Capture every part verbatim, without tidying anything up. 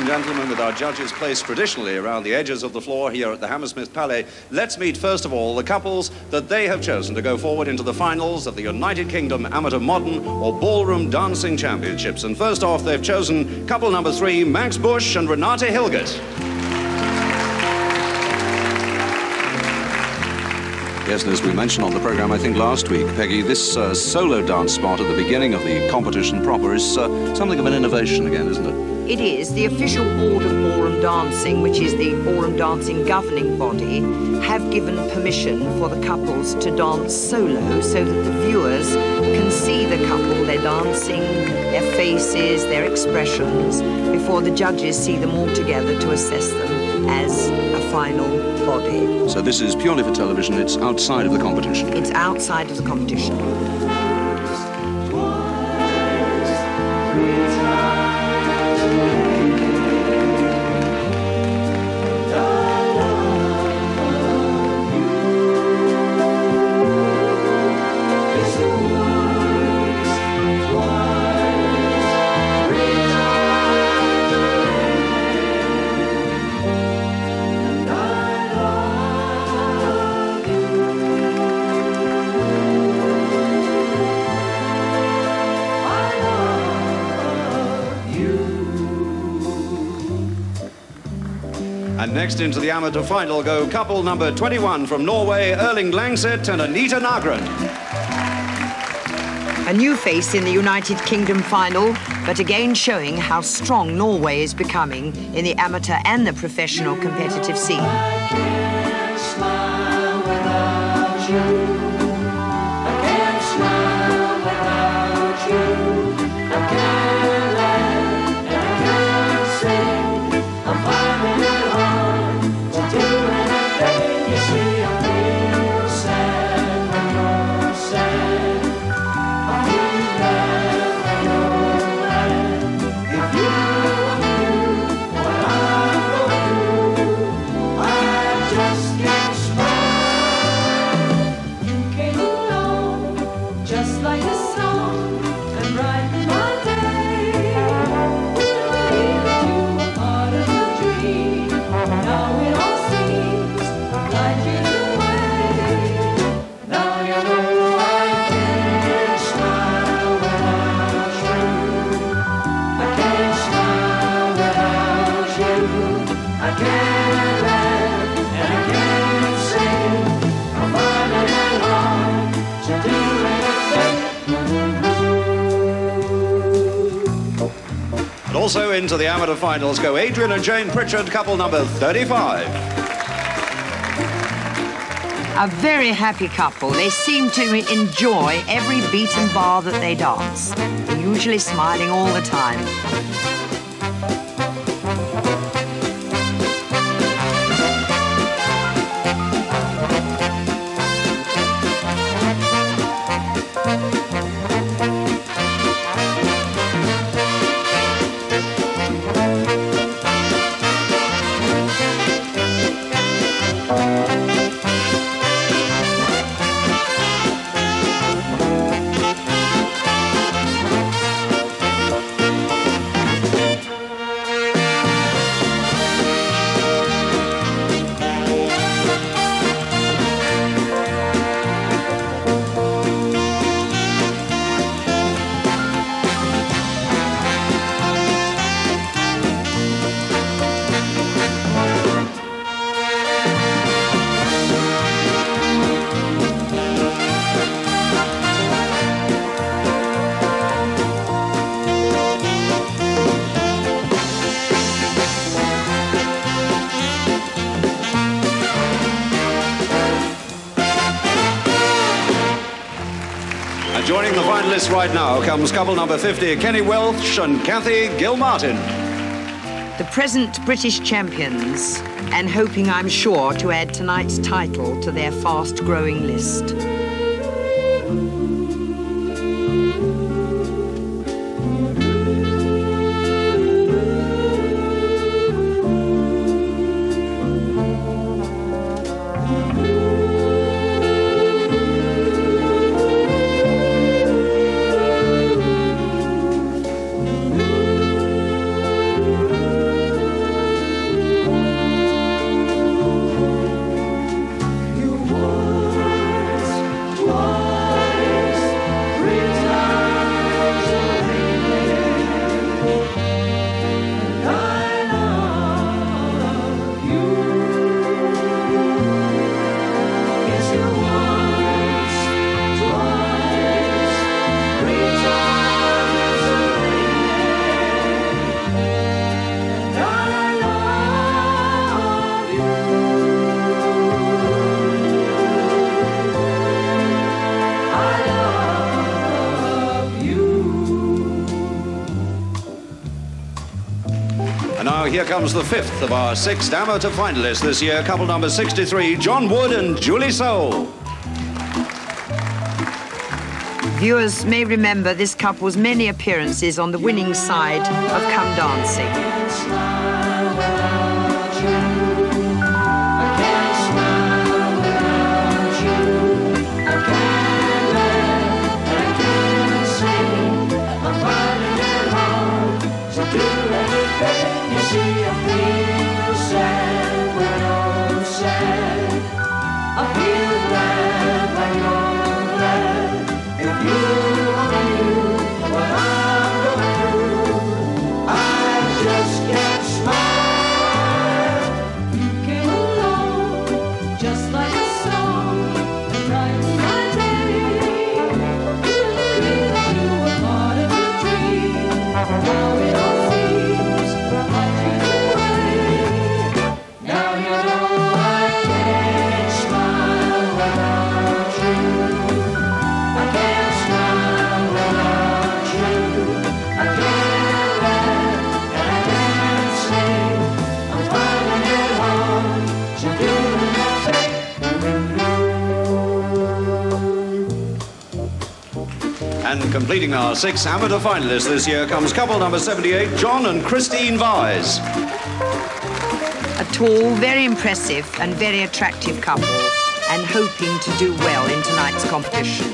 and gentlemen, with our judges placed traditionally around the edges of the floor here at the Hammersmith Palais, let's meet first of all the couples that they have chosen to go forward into the finals of the United Kingdom Amateur Modern or Ballroom Dancing Championships. And first off, they've chosen couple number three, Max Bush and Renate Hilgert. Yes, and as we mentioned on the programme, I think last week, Peggy, this uh, solo dance spot at the beginning of the competition proper is uh, something of an innovation again, isn't it? It is. The official board of ballroom dancing, which is the ballroom dancing governing body, have given permission for the couples to dance solo so that the viewers can see the couple, their dancing, their faces, their expressions, before the judges see them all together to assess them as a final body. So this is purely for television, it's outside of the competition? It's outside of the competition. And next into the amateur final go couple number twenty-one from Norway, Erling Langset and Anita Nagren. A new face in the United Kingdom final, but again showing how strong Norway is becoming in the amateur and the professional competitive scene. I can't smile without you. I can't smile without you. I can't laugh and I can't sing. I'm finding it hard to do anything. You see, I feel sad when you're sad. I feel bad when you're bad. If you knew what I'm going through, I just can't smile. You came along just like a song and brightened my day. You were part of a dream. Now it all seems like you're away. Now you know I can't smile without you. I can't smile without you. I can't laugh and I can't sing. I'm finding it hard to do anything. And also into the amateur finals go Adrian and Jane Pritchard, couple number thirty-five. A very happy couple. They seem to enjoy every beat and bar that they dance. They're usually smiling all the time. Joining the finalists right now comes couple number fifty, Kenny Welch and Kathy Gilmartin. The present British champions, and hoping, I'm sure, to add tonight's title to their fast-growing list. here comes the fifth of our six amateur finalists this year, couple number sixty-three, John Wood and Julie Soule. Viewers may remember this couple's many appearances on the winning side of Come Dancing. And completing our six amateur finalists this year comes couple number seventy-eight, John and Christine Vyse. A tall, very impressive and very attractive couple, and hoping to do well in tonight's competition.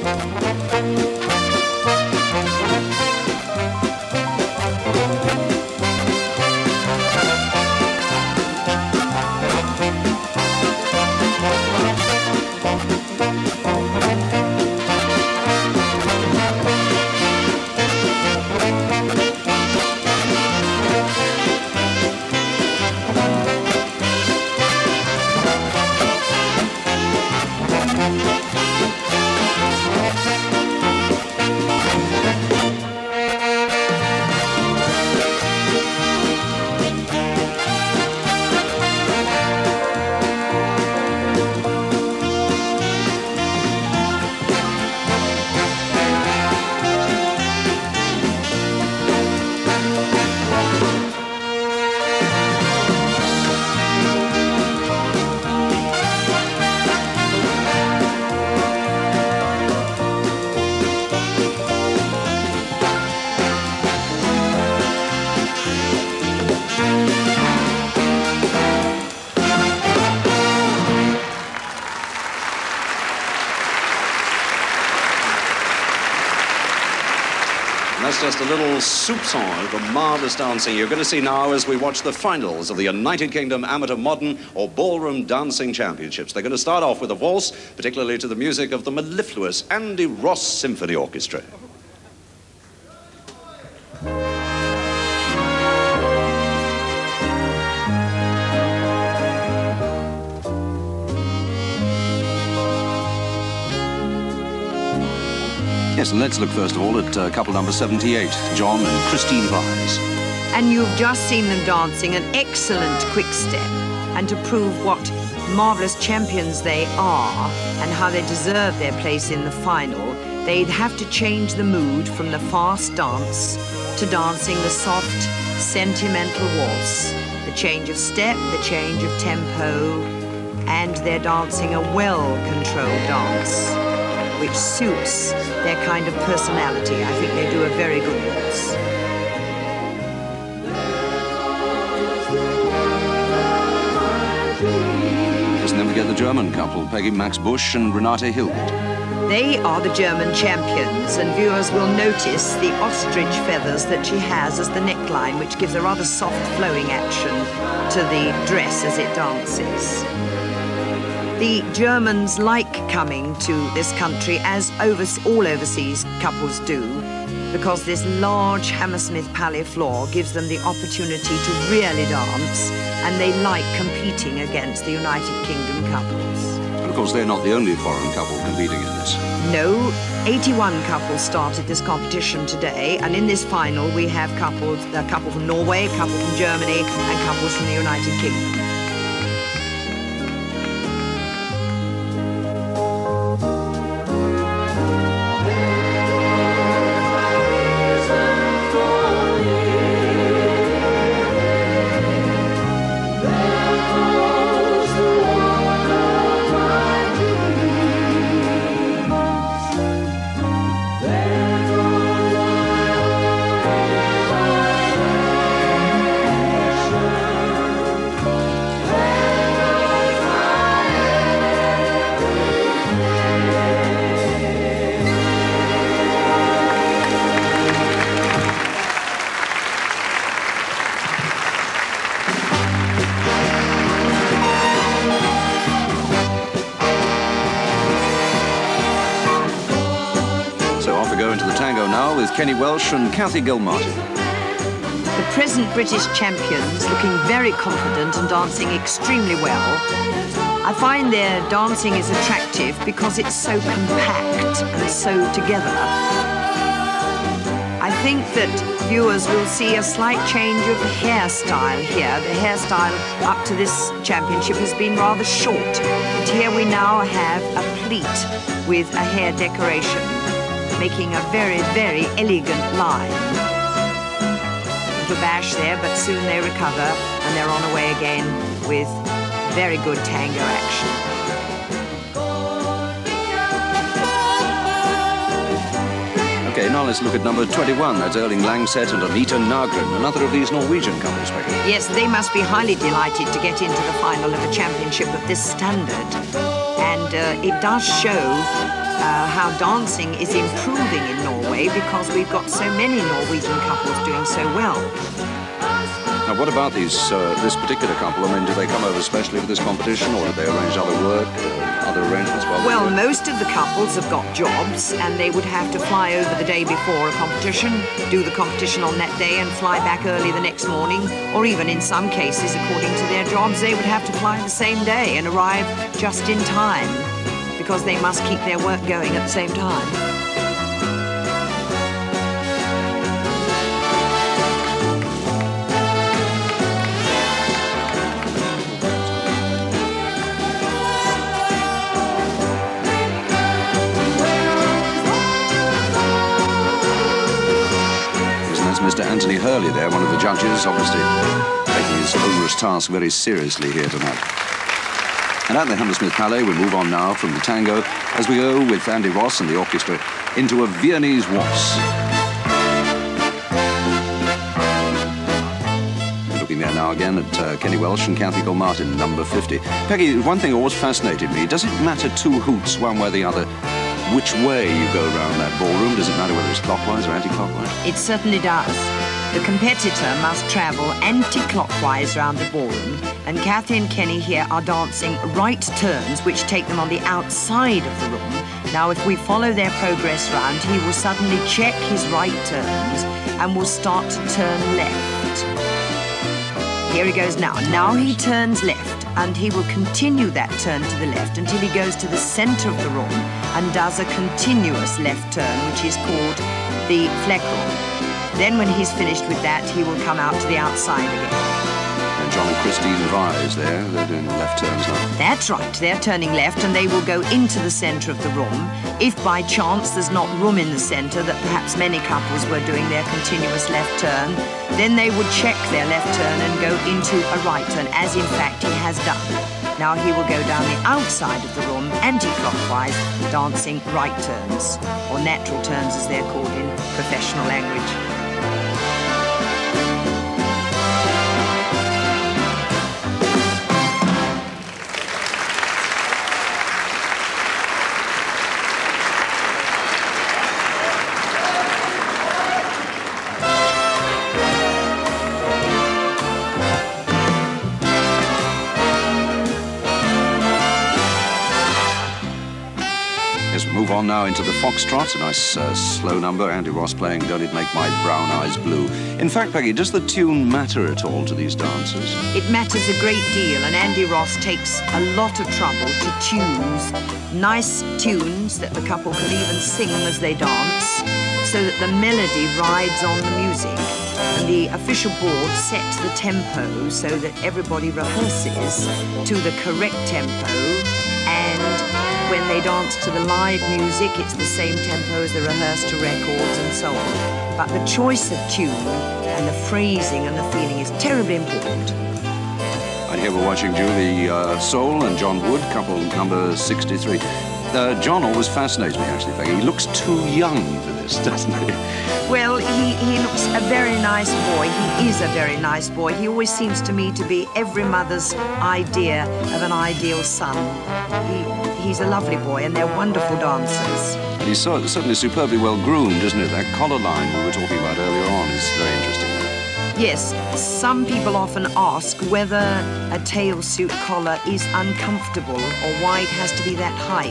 That's just a little soupçon of the marvellous dancing you're going to see now as we watch the finals of the United Kingdom Amateur Modern or Ballroom Dancing Championships. They're going to start off with a waltz, particularly to the music of the mellifluous Andy Ross Symphony Orchestra. Yes, and let's look first of all at uh, couple number seventy-eight, John and Christine Vyse. And you've just seen them dancing an excellent quick step, and to prove what marvellous champions they are and how they deserve their place in the final, they'd have to change the mood from the fast dance to dancing the soft, sentimental waltz. The change of step, the change of tempo, and they're dancing a well-controlled dance, which suits their kind of personality. I think they do a very good waltz. Yes, and then we get the German couple, Peggy Max Busch and Renate Hill. They are the German champions, and viewers will notice the ostrich feathers that she has as the neckline, which gives a rather soft flowing action to the dress as it dances. The Germans like coming to this country, as over, all overseas couples do, because this large Hammersmith Palais floor gives them the opportunity to really dance, and they like competing against the United Kingdom couples. And of course, they're not the only foreign couple competing in this. No, eighty-one couples started this competition today, and in this final we have couples, a couple from Norway, a couple from Germany, and couples from the United Kingdom. tango now with Kenny Welsh and Kathy Gilmartin. The present British champions looking very confident and dancing extremely well. I find their dancing is attractive because it's so compact and so together. I think that viewers will see a slight change of hairstyle here. The hairstyle up to this championship has been rather short, but here we now have a pleat with a hair decoration, making a very, very elegant line. Little bash there, but soon they recover and they're on away again with very good tango action. Okay, now let's look at number twenty-one. That's Erling Langset and Anita Nagren, another of these Norwegian couples, Becky. Yes, they must be highly delighted to get into the final of a championship of this standard. And uh, it does show uh, how dancing is improving in Norway because we've got so many Norwegian couples doing so well. Now, what about these, uh, this particular couple? I mean, do they come over especially for this competition, or do they arrange other work, uh, other arrangements? While well, most of the couples have got jobs, and they would have to fly over the day before a competition, do the competition on that day, and fly back early the next morning, or even in some cases, according to their jobs, they would have to fly the same day and arrive just in time, because they must keep their work going at the same time. Mister Anthony Hurley there, one of the judges, obviously taking his onerous task very seriously here tonight. And at the Hammersmith Palais, we move on now from the tango as we go with Andy Ross and the orchestra into a Viennese waltz. Looking there now again at uh, Kenny Welsh and Kathy Gilmartin, number fifty. Peggy, one thing always fascinated me, does it matter two hoots one way or the other which way you go around that ballroom? Does it matter whether it's clockwise or anti-clockwise? It certainly does. The competitor must travel anti-clockwise round the ballroom, and Kathy and Kenny here are dancing right turns which take them on the outside of the room. Now, if we follow their progress round, he will suddenly check his right turns and will start to turn left. Here he goes now. Now he turns left, and he will continue that turn to the left until he goes to the centre of the room and does a continuous left turn, which is called the Fleckerl. Then when he's finished with that, he will come out to the outside again. And John and Christine Vise there, they're doing left turns now. That's right, they're turning left, and they will go into the centre of the room. If by chance there's not room in the centre, that perhaps many couples were doing their continuous left turn, then they would check their left turn and go into a right turn, as in fact he has done. Now he will go down the outside of the room, anti-clockwise, dancing right turns, or natural turns as they're called in professional language. Move on now into the Foxtrot, a nice uh, slow number. Andy Ross playing Don't It Make My Brown Eyes Blue. In fact, Peggy, does the tune matter at all to these dancers? It matters a great deal, and Andy Ross takes a lot of trouble to choose nice tunes that the couple can even sing as they dance, so that the melody rides on the music. And the official board sets the tempo so that everybody rehearses to the correct tempo, and when they dance to the live music, it's the same tempo as the rehearsed to records and so on. But the choice of tune and the phrasing and the feeling is terribly important. And here we're watching Julie uh, Soul and John Wood, couple number sixty-three. Uh, John always fascinates me, actually, Peggy. He looks too young for this, doesn't he? Well, he, he looks a very nice boy. He is a very nice boy. He always seems to me to be every mother's idea of an ideal son. He, he's a lovely boy, and they're wonderful dancers. And he's so, certainly superbly well groomed, isn't it? That collar line we were talking about earlier on is very interesting. Yes, some people often ask whether a tail suit collar is uncomfortable or why it has to be that height.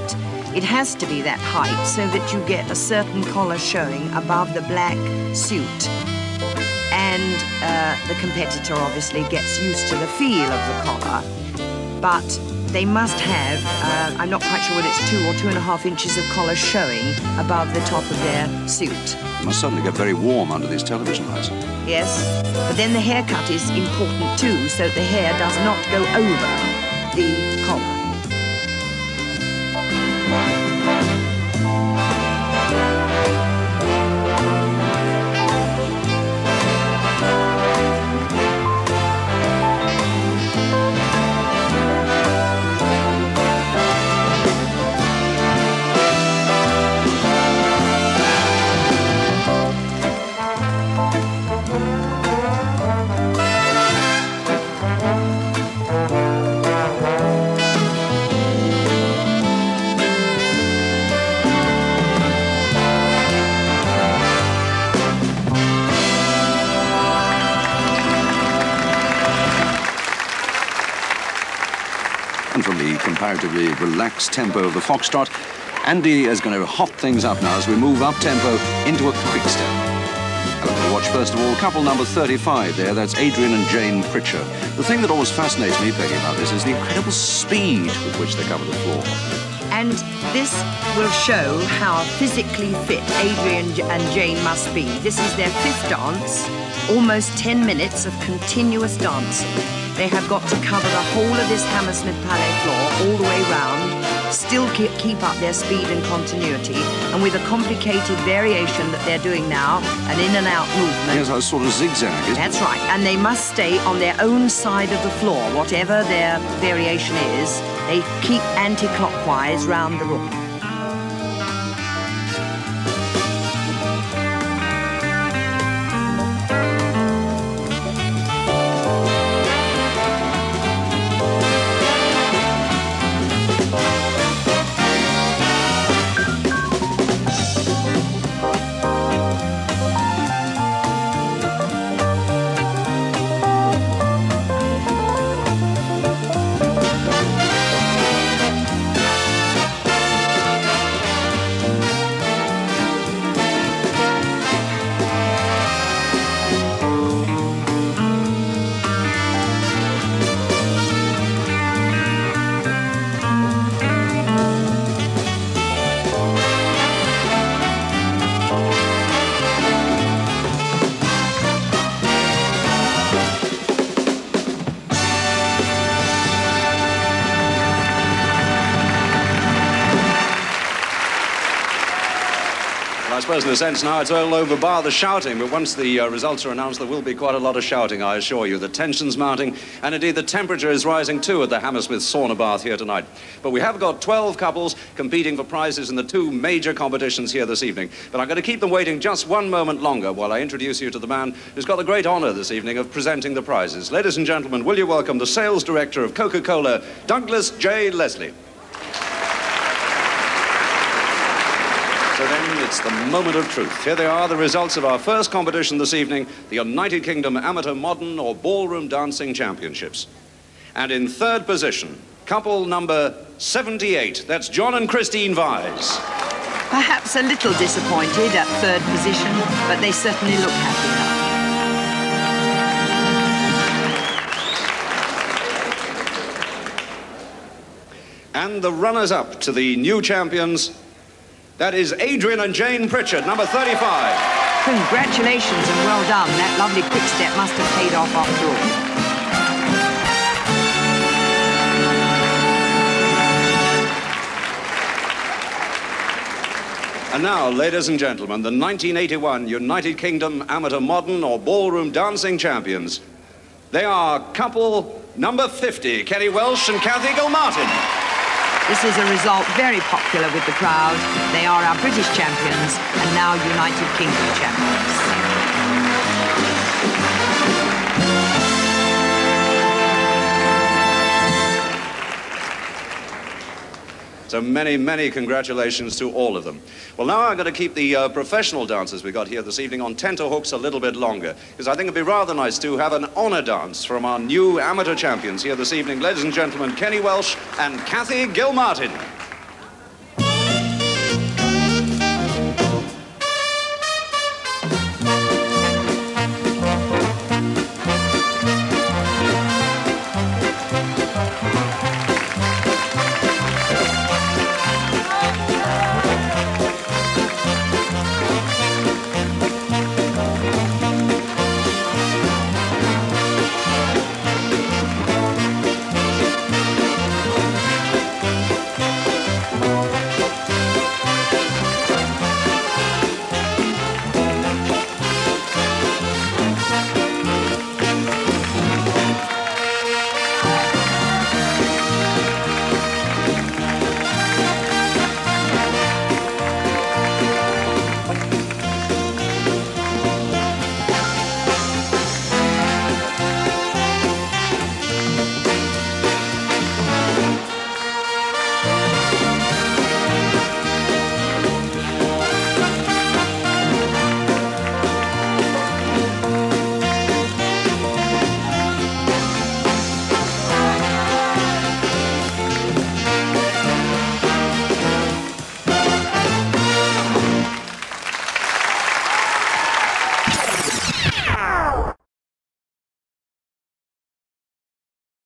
It has to be that height so that you get a certain collar showing above the black suit. And uh, the competitor obviously gets used to the feel of the collar. But they must have, uh, I'm not quite sure whether it's two or two and a half inches of collar showing above the top of their suit. It must certainly get very warm under these television lights. Yes, but then the haircut is important too, so that the hair does not go over the collar. And from the comparatively relaxed tempo of the foxtrot, Andy is going to hot things up now as we move up tempo into a quick step. I'm going to watch first of all couple number thirty-five there. That's Adrian and Jane Pritchard. The thing that always fascinates me, Peggy, about this is the incredible speed with which they cover the floor. And this will show how physically fit Adrian and Jane must be. This is their fifth dance, almost ten minutes of continuous dancing. They have got to cover the whole of this Hammersmith Palais floor all the way round, still keep, keep up their speed and continuity, and with a complicated variation that they're doing now, an in and out movement. Yes, a sort of zigzag, isn't That's it? right, and they must stay on their own side of the floor, whatever their variation is. They keep anti-clockwise round the room. I suppose in a sense now it's all over bar the shouting, but once the uh, results are announced there will be quite a lot of shouting, I assure you. The tension's mounting, and indeed the temperature is rising too at the Hammersmith sauna bath here tonight. But we have got twelve couples competing for prizes in the two major competitions here this evening. But I'm going to keep them waiting just one moment longer while I introduce you to the man who's got the great honour this evening of presenting the prizes. Ladies and gentlemen, will you welcome the sales director of Coca-Cola, Douglas J. Leslie. So then it's the moment of truth. Here they are, the results of our first competition this evening, the United Kingdom Amateur Modern or Ballroom Dancing Championships. And in third position, couple number seventy-eight, that's John and Christine Vyse. Perhaps a little disappointed at third position, but they certainly look happy enough. And the runners-up to the new champions, that is Adrian and Jane Pritchard, number thirty-five. Congratulations and well done. That lovely quick step must have paid off after all. And now, ladies and gentlemen, the nineteen eighty-one United Kingdom Amateur Modern or Ballroom Dancing Champions. They are couple number fifty, Kenny Welsh and Kathy Gilmartin. This is a result very popular with the crowd. They are our British champions and now United Kingdom champions. So many, many congratulations to all of them. Well, now I'm going to keep the uh, professional dancers we got here this evening on tenterhooks a little bit longer, because I think it'd be rather nice to have an honour dance from our new amateur champions here this evening. Ladies and gentlemen, Kenny Welsh and Kathy Gilmartin.